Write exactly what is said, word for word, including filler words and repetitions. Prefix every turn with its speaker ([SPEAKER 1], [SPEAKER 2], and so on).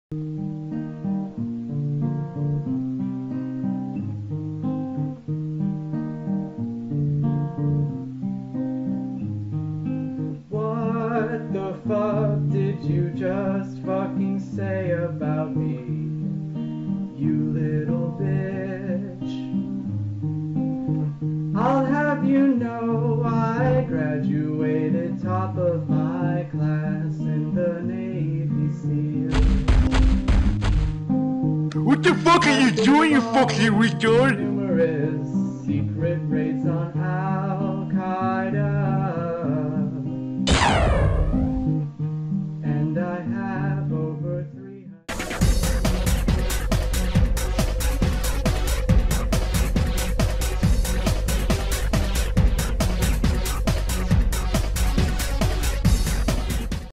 [SPEAKER 1] What the fuck did you just fucking say about me, you little bitch? I'll have you know I graduated top of my class in the Navy SEALs.
[SPEAKER 2] What the fuck are you doing, you fucking retard?